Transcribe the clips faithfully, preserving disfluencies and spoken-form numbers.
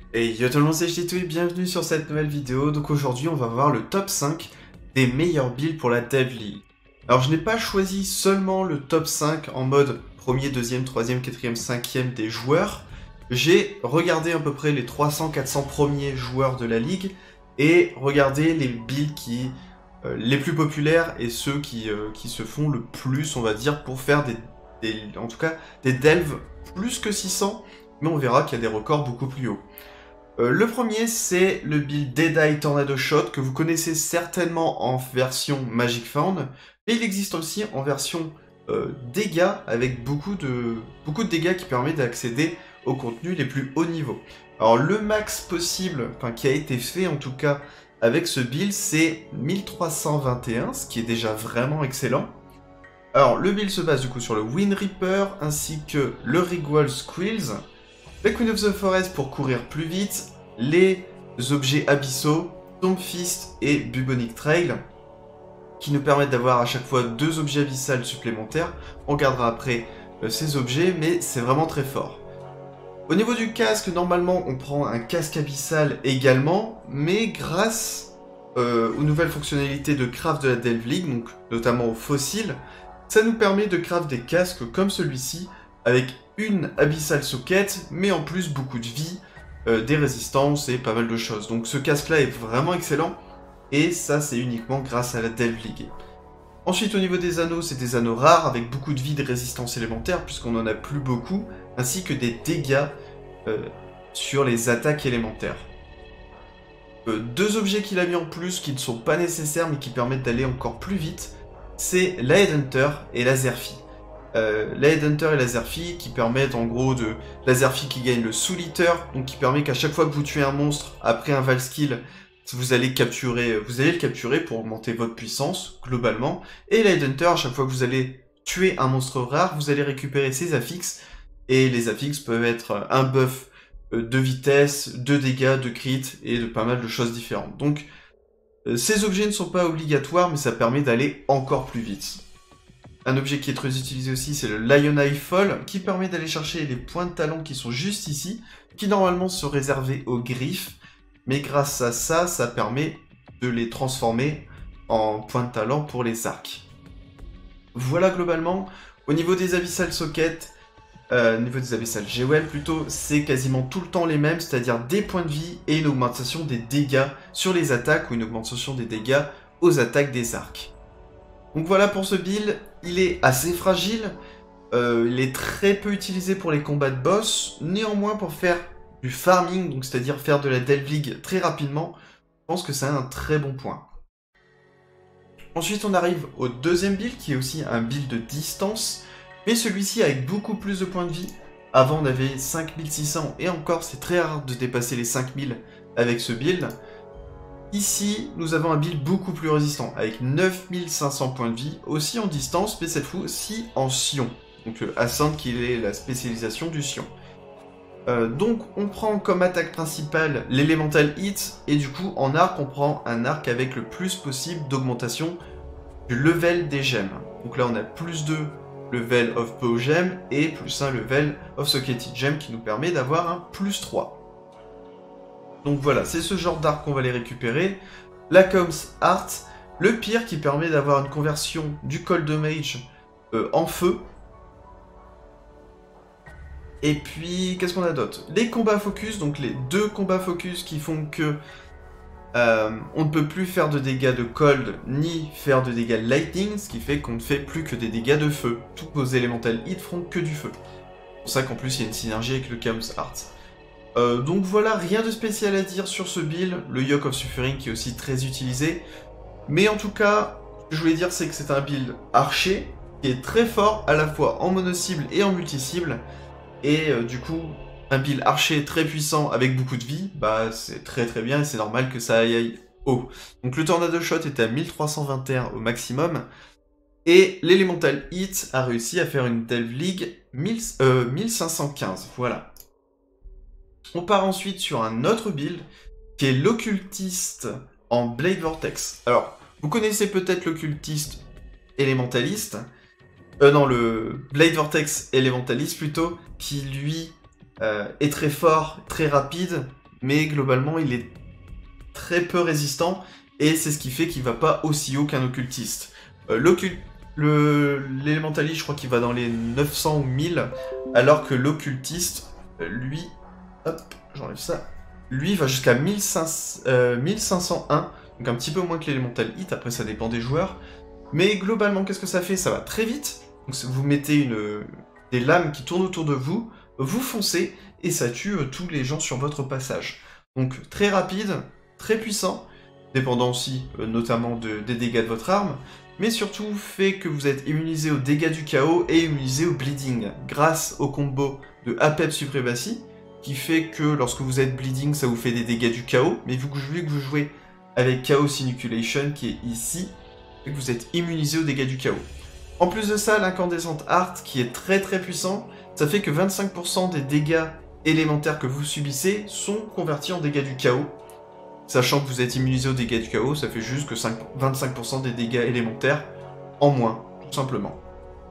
Et yo tout le monde, c'est Chito et bienvenue sur cette nouvelle vidéo. Donc aujourd'hui on va voir le top cinq des meilleurs builds pour la Dev League. Alors je n'ai pas choisi seulement le top cinq en mode premier, deuxième, troisième, quatrième, cinquième des joueurs. J'ai regardé à peu près les trois cents quatre cents premiers joueurs de la ligue et regardé les builds qui euh, les plus populaires et ceux qui, euh, qui se font le plus, on va dire, pour faire des, des en tout cas des delves plus que six cents, mais on verra qu'il y a des records beaucoup plus hauts. Euh, le premier, c'est le build Deadeye Tornado Shot, que vous connaissez certainement en version Magic Found, mais il existe aussi en version euh, dégâts, avec beaucoup de, beaucoup de dégâts qui permettent d'accéder aux contenus les plus hauts niveaux. Alors le max possible, enfin qui a été fait en tout cas avec ce build, c'est mille trois cent vingt et un, ce qui est déjà vraiment excellent. Alors le build se base du coup sur le Wind Reaper, ainsi que le Rigwall Squills, le Queen of the Forest pour courir plus vite, les objets abyssaux, Tomb Fist et Bubonic Trail, qui nous permettent d'avoir à chaque fois deux objets abyssales supplémentaires. On gardera après euh, ces objets, mais c'est vraiment très fort. Au niveau du casque, normalement on prend un casque abyssal également, mais grâce euh, aux nouvelles fonctionnalités de craft de la Delve League, donc notamment aux fossiles, ça nous permet de craft des casques comme celui-ci, avec une Abyssal Socket, mais en plus beaucoup de vie, euh, des résistances et pas mal de choses. Donc ce casque-là est vraiment excellent, et ça c'est uniquement grâce à la Delve League. Ensuite au niveau des anneaux, c'est des anneaux rares, avec beaucoup de vie, de résistance élémentaire, puisqu'on en a plus beaucoup, ainsi que des dégâts euh, sur les attaques élémentaires. Euh, deux objets qu'il a mis en plus, qui ne sont pas nécessaires, mais qui permettent d'aller encore plus vite, c'est la Headhunter et la Zerfi. Euh, la Headhunter et la Zerfi qui permettent en gros de... La Zerfi qui gagne le Soul Eater, donc qui permet qu'à chaque fois que vous tuez un monstre, après un Val Skill, vous allez, capturer, vous allez le capturer pour augmenter votre puissance, globalement. Et la Headhunter, à chaque fois que vous allez tuer un monstre rare, vous allez récupérer ses affixes. Et les affixes peuvent être un buff de vitesse, de dégâts, de crit, et de pas mal de choses différentes. Donc, euh, ces objets ne sont pas obligatoires, mais ça permet d'aller encore plus vite. Un objet qui est très utilisé aussi, c'est le Lion Eye Fall, qui permet d'aller chercher les points de talent qui sont juste ici, qui normalement sont réservés aux griffes, mais grâce à ça, ça permet de les transformer en points de talent pour les arcs. Voilà globalement. Au niveau des Abyssal Sockets, euh, au niveau des Abyssal G O L plutôt, c'est quasiment tout le temps les mêmes, c'est-à-dire des points de vie et une augmentation des dégâts sur les attaques, ou une augmentation des dégâts aux attaques des arcs. Donc voilà pour ce build, il est assez fragile, euh, il est très peu utilisé pour les combats de boss, néanmoins pour faire du farming, donc c'est-à-dire faire de la Delve League très rapidement, je pense que c'est un très bon point. Ensuite on arrive au deuxième build, qui est aussi un build de distance, mais celui-ci avec beaucoup plus de points de vie. Avant on avait cinq mille six cents, et encore c'est très rare de dépasser les cinq mille avec ce build. Ici, nous avons un build beaucoup plus résistant, avec neuf mille cinq cents points de vie, aussi en distance, mais cette fois-ci en Sion. Donc le Ascent qui est la spécialisation du Sion. Euh, donc on prend comme attaque principale l'Elemental Hit, et du coup en arc on prend un arc avec le plus possible d'augmentation du level des gemmes. Donc là on a plus deux level of Pow Gem, et plus un level of Socketed Gem qui nous permet d'avoir un plus trois. Donc voilà, c'est ce genre d'arc qu'on va les récupérer. La Coms Art, le pire qui permet d'avoir une conversion du Cold Mage euh, en feu. Et puis, qu'est-ce qu'on a d'autre? Les combats focus, donc les deux combats focus qui font que euh, on ne peut plus faire de dégâts de cold, ni faire de dégâts lightning, ce qui fait qu'on ne fait plus que des dégâts de feu. Tous vos elemental hits feront que du feu. C'est pour ça qu'en plus il y a une synergie avec le Coms Art. Euh, donc voilà, rien de spécial à dire sur ce build, le Yoke of Suffering qui est aussi très utilisé. Mais en tout cas, ce que je voulais dire c'est que c'est un build archer, qui est très fort à la fois en mono-cible et en multi-cible. Et euh, du coup, un build archer très puissant avec beaucoup de vie, bah c'est très très bien et c'est normal que ça aille haut. Donc le Tornado Shot était à mille trois cent vingt et un au maximum. Et l'Elemental Hit a réussi à faire une Delve League mille, euh, mille cinq cent quinze, voilà. On part ensuite sur un autre build, qui est l'Occultiste en Blade Vortex. Alors, vous connaissez peut-être l'Occultiste élémentaliste, euh, non, le Blade Vortex élémentaliste plutôt, qui lui euh, est très fort, très rapide, mais globalement il est très peu résistant, et c'est ce qui fait qu'il va pas aussi haut qu'un occultiste. Euh, l'occult... L'élémentaliste, je crois qu'il va dans les neuf cents ou mille, alors que l'occultiste, lui, hop, j'enlève ça, lui va jusqu'à mille cinq cent un, donc un petit peu moins que l'élémental hit, après ça dépend des joueurs. Mais globalement, qu'est-ce que ça fait? Ça va très vite, donc vous mettez une, des lames qui tournent autour de vous, vous foncez, et ça tue euh, tous les gens sur votre passage. Donc très rapide, très puissant, dépendant aussi euh, notamment de, des dégâts de votre arme, mais surtout fait que vous êtes immunisé aux dégâts du chaos et immunisé au bleeding, grâce au combo de Apep Supremacy, qui fait que lorsque vous êtes bleeding, ça vous fait des dégâts du chaos, mais vu que, vu que vous jouez avec Chaos Inoculation, qui est ici, fait que vous êtes immunisé aux dégâts du chaos. En plus de ça, l'incandescente Art, qui est très très puissant, ça fait que vingt-cinq pour cent des dégâts élémentaires que vous subissez sont convertis en dégâts du chaos. Sachant que vous êtes immunisé aux dégâts du chaos, ça fait juste que vingt-cinq pour cent des dégâts élémentaires en moins, tout simplement.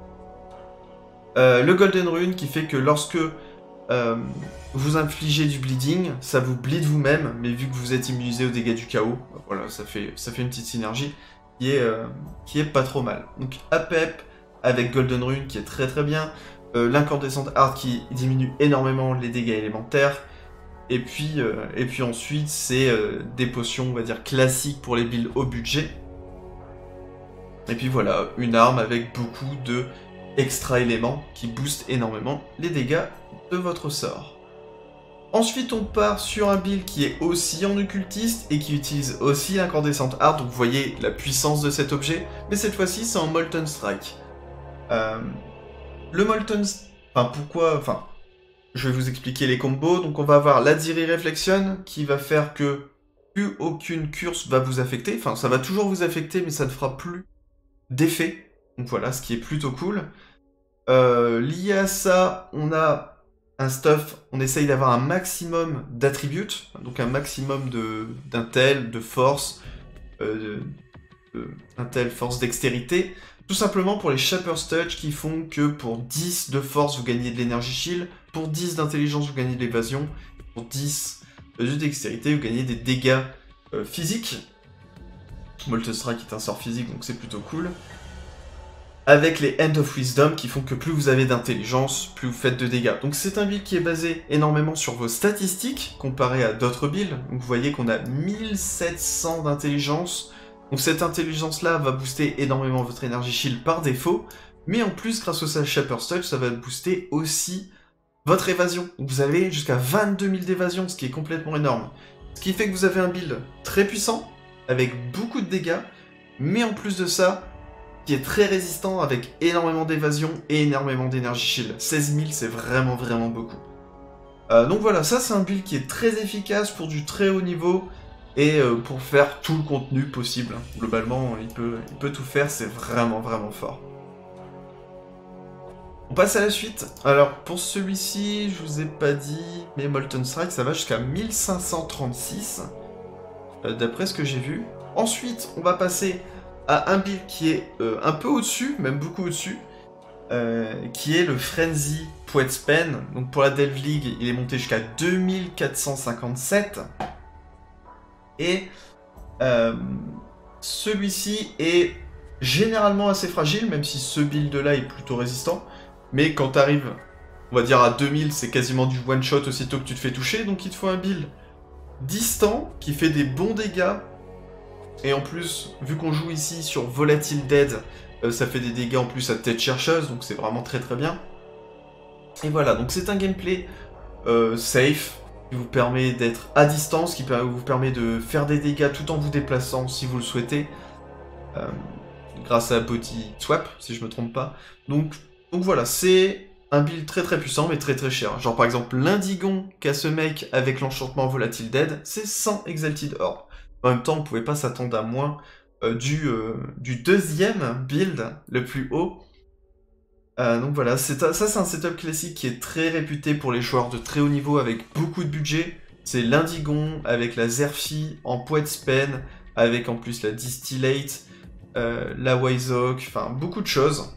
Euh, le Golden Rune qui fait que lorsque euh, vous infligez du bleeding, ça vous bleed vous-même, mais vu que vous êtes immunisé aux dégâts du chaos, voilà, ça fait, ça fait une petite synergie qui est, euh, qui est pas trop mal. Donc Apep avec Golden Rune qui est très très bien, euh, l'incandescente Art qui diminue énormément les dégâts élémentaires, et puis, euh, et puis ensuite, c'est euh, des potions, on va dire, classiques pour les builds au budget. Et puis voilà, une arme avec beaucoup de extra éléments qui boostent énormément les dégâts de votre sort. Ensuite, on part sur un build qui est aussi en occultiste et qui utilise aussi l'incandescente Art. Donc vous voyez la puissance de cet objet, mais cette fois-ci, c'est en Molten Strike. Euh, le Molten... Enfin, pourquoi... Enfin... Je vais vous expliquer les combos. Donc on va avoir l'Adziri Reflection qui va faire que plus aucune curse va vous affecter. Enfin, ça va toujours vous affecter, mais ça ne fera plus d'effet. Donc voilà, ce qui est plutôt cool. Euh, lié à ça, on a un stuff, on essaye d'avoir un maximum d'attributes, donc un maximum d'intel, de, de force, euh, de, de, intel, force, dextérité. Tout simplement pour les Shaper's Touch qui font que pour dix de force, vous gagnez de l'énergie shield, pour dix d'intelligence, vous gagnez de l'évasion, pour dix de dextérité, vous gagnez des dégâts euh, physiques. Molten Strike est un sort physique, donc c'est plutôt cool. Avec les End of Wisdom qui font que plus vous avez d'intelligence, plus vous faites de dégâts. Donc c'est un build qui est basé énormément sur vos statistiques, comparé à d'autres builds. Donc vous voyez qu'on a mille sept cents d'intelligence. Donc cette intelligence-là va booster énormément votre énergie shield par défaut, mais en plus, grâce au Shaper's Touch, ça va booster aussi votre évasion. Donc vous avez jusqu'à vingt-deux mille d'évasion, ce qui est complètement énorme. Ce qui fait que vous avez un build très puissant, avec beaucoup de dégâts, mais en plus de ça, qui est très résistant, avec énormément d'évasion et énormément d'énergie shield. seize mille, c'est vraiment vraiment beaucoup. Euh, donc voilà, ça c'est un build qui est très efficace pour du très haut niveau, et euh, pour faire tout le contenu possible. Globalement, il peut, il peut tout faire, c'est vraiment vraiment fort. On passe à la suite. Alors, pour celui-ci, je vous ai pas dit, mais Molten Strike, ça va jusqu'à mille cinq cent trente-six, euh, d'après ce que j'ai vu. Ensuite, on va passer à un build qui est euh, un peu au-dessus, même beaucoup au-dessus, euh, qui est le Frenzy Poetspen. Donc pour la Delve League, il est monté jusqu'à deux mille quatre cent cinquante-sept. Et euh, celui-ci est généralement assez fragile, même si ce build-là est plutôt résistant. Mais quand tu arrives, on va dire à deux mille, c'est quasiment du one-shot aussitôt que tu te fais toucher. Donc il te faut un build distant, qui fait des bons dégâts. Et en plus, vu qu'on joue ici sur Volatile Dead, euh, ça fait des dégâts en plus à tête chercheuse, donc c'est vraiment très très bien. Et voilà, donc c'est un gameplay euh, safe, qui vous permet d'être à distance, qui vous permet de faire des dégâts tout en vous déplaçant si vous le souhaitez, euh, grâce à Body Swap, si je me trompe pas. Donc, donc voilà, c'est un build très très puissant, mais très très cher. Genre par exemple, l'Indigon qu'a ce mec avec l'enchantement Volatile Dead, c'est cent Exalted Orb. En même temps, on pouvait pas s'attendre à moins euh, du, euh, du deuxième build, le plus haut. Euh, donc voilà, ça c'est un setup classique qui est très réputé pour les joueurs de très haut niveau avec beaucoup de budget. C'est l'Indigon avec la Zerfi en Poetspen, avec en plus la Distillate, euh, la Wiseoak, enfin beaucoup de choses.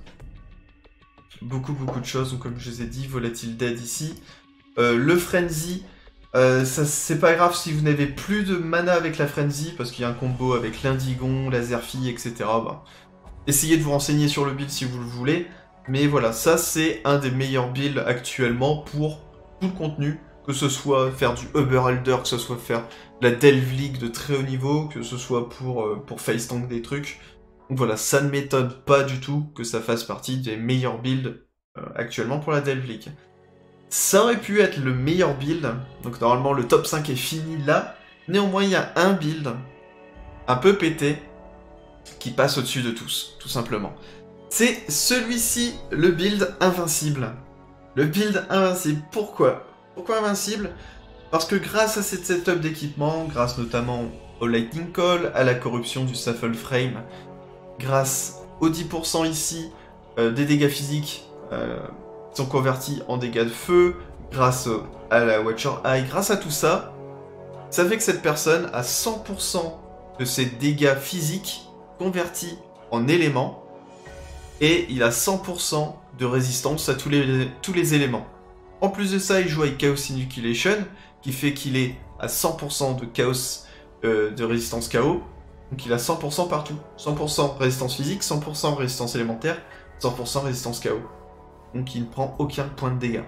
Beaucoup beaucoup de choses, donc comme je vous ai dit, Volatile Dead ici. Euh, le Frenzy, Euh, ça, c'est pas grave si vous n'avez plus de mana avec la Frenzy, parce qu'il y a un combo avec l'Indigon, la Zerfi, et cetera. Bah, essayez de vous renseigner sur le build si vous le voulez. Mais voilà, ça c'est un des meilleurs builds actuellement pour tout le contenu. Que ce soit faire du Uber Elder, que ce soit faire de la Delve League de très haut niveau, que ce soit pour, euh, pour face tank des trucs. Donc voilà, ça ne m'étonne pas du tout que ça fasse partie des meilleurs builds euh, actuellement pour la Delve League. Ça aurait pu être le meilleur build, donc normalement le top cinq est fini là. Néanmoins, il y a un build un peu pété qui passe au-dessus de tous, tout simplement. C'est celui-ci, le build invincible. Le build invincible, pourquoi Pourquoi invincible? Parce que grâce à cette setup d'équipement, grâce notamment au Lightning Call, à la corruption du Shuffle Frame, grâce aux dix pour cent ici euh, des dégâts physiques euh, qui sont convertis en dégâts de feu, grâce à la Watcher Eye, grâce à tout ça, ça fait que cette personne a cent pour cent de ses dégâts physiques convertis en éléments, et il a cent pour cent de résistance à tous les, tous les éléments. En plus de ça, il joue avec Chaos Inoculation, qui fait qu'il est à cent pour cent de chaos euh, de résistance K O. Donc il a cent pour cent partout. cent pour cent résistance physique, cent pour cent résistance élémentaire, cent pour cent résistance K O. Donc il ne prend aucun point de dégâts.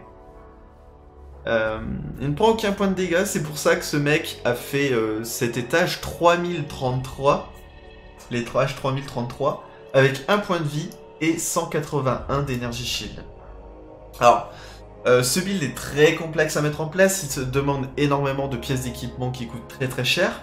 Euh, il ne prend aucun point de dégâts, c'est pour ça que ce mec a fait euh, cet étage trois mille trente-trois, l'étage trois mille trente-trois, avec un point de vie et cent quatre-vingt-un d'énergie shield. Alors, euh, ce build est très complexe à mettre en place, il se demande énormément de pièces d'équipement qui coûtent très très cher.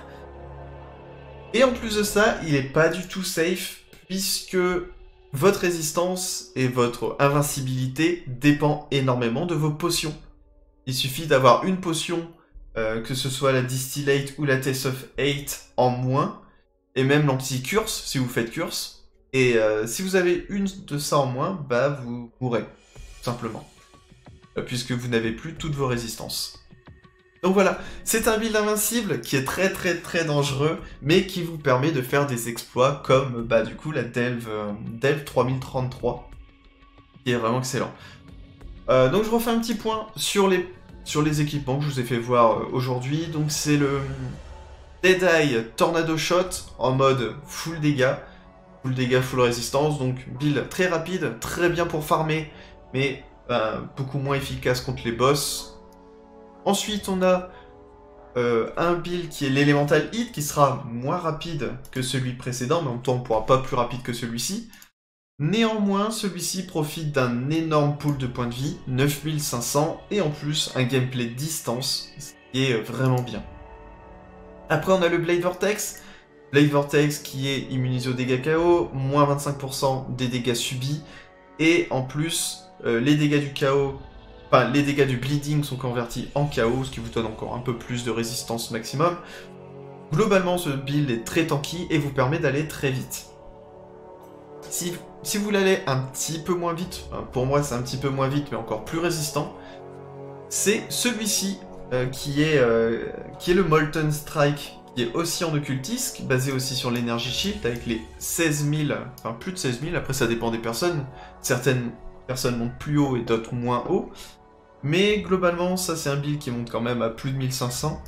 Et en plus de ça, il n'est pas du tout safe, puisque votre résistance et votre invincibilité dépend énormément de vos potions. Il suffit d'avoir une potion, euh, que ce soit la Distillate ou la Taste of Hate en moins, et même l'anti-curse, si vous faites curse. Et euh, si vous avez une de ça en moins, bah vous mourrez, tout simplement. Euh, puisque vous n'avez plus toutes vos résistances. Donc voilà, c'est un build invincible qui est très très très dangereux, mais qui vous permet de faire des exploits comme bah du coup la Delve, euh, Delve trois mille trente-trois, qui est vraiment excellent. Euh, donc je refais un petit point sur les, sur les équipements que je vous ai fait voir euh, aujourd'hui. Donc c'est le Deadeye Tornado Shot en mode full dégâts, full dégâts, full résistance, donc build très rapide, très bien pour farmer, mais ben, beaucoup moins efficace contre les boss. Ensuite, on a euh, un build qui est l'Elemental Hit, qui sera moins rapide que celui précédent, mais en même temps, on ne pourra pas plus rapide que celui-ci. Néanmoins, celui-ci profite d'un énorme pool de points de vie, neuf mille cinq cents, et en plus, un gameplay distance, ce qui est vraiment bien. Après, on a le Blade Vortex. Blade Vortex qui est immunisé aux dégâts K O, moins vingt-cinq pour cent des dégâts subis, et en plus, euh, les dégâts du K O... Enfin, les dégâts du bleeding sont convertis en K O, ce qui vous donne encore un peu plus de résistance maximum. Globalement, ce build est très tanky et vous permet d'aller très vite. Si, si vous voulez aller un petit peu moins vite, pour moi c'est un petit peu moins vite, mais encore plus résistant, c'est celui-ci euh, qui, euh, qui est le Molten Strike, qui est aussi en occultisque, basé aussi sur l'énergie shield, avec les seize mille, enfin plus de seize mille, après ça dépend des personnes, certaines personnes montent plus haut et d'autres moins haut. Mais globalement, ça c'est un build qui monte quand même à plus de mille cinq cents.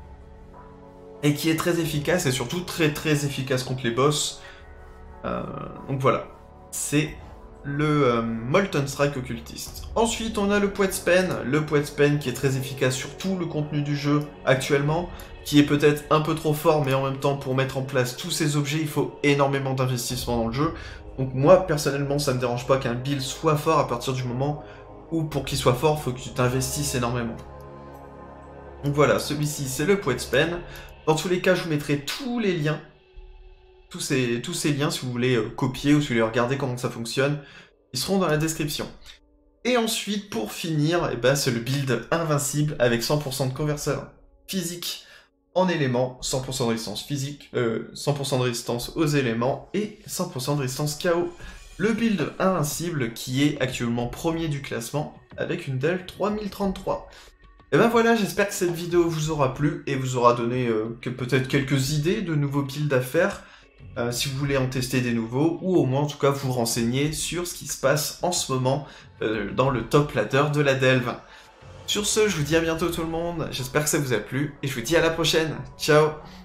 Et qui est très efficace, et surtout très très efficace contre les boss. Euh, donc voilà, c'est le euh, Molten Strike occultiste. Ensuite, on a le Poet's Pen. Le Poet's Pen qui est très efficace sur tout le contenu du jeu actuellement. Qui est peut-être un peu trop fort, mais en même temps, pour mettre en place tous ces objets, il faut énormément d'investissement dans le jeu. Donc moi, personnellement, ça me dérange pas qu'un build soit fort à partir du moment où, pour qu'il soit fort, il faut que tu t'investisses énormément. Donc voilà, celui-ci, c'est le Poet's Pen. Dans tous les cas, je vous mettrai tous les liens, tous ces, tous ces liens, si vous voulez euh, copier ou si vous voulez regarder comment ça fonctionne, ils seront dans la description. Et ensuite, pour finir, eh ben, c'est le build invincible avec cent pour cent de converteur physique en éléments, cent pour cent de résistance physique, euh, cent pour cent de résistance aux éléments et cent pour cent de résistance K O. Le build invincible qui est actuellement premier du classement avec une Delve trois mille trente-trois. Et ben voilà, j'espère que cette vidéo vous aura plu et vous aura donné euh, que peut-être quelques idées de nouveaux builds à faire, euh, si vous voulez en tester des nouveaux, ou au moins en tout cas vous renseigner sur ce qui se passe en ce moment euh, dans le top ladder de la Delve. Sur ce, je vous dis à bientôt tout le monde, j'espère que ça vous a plu, et je vous dis à la prochaine. Ciao!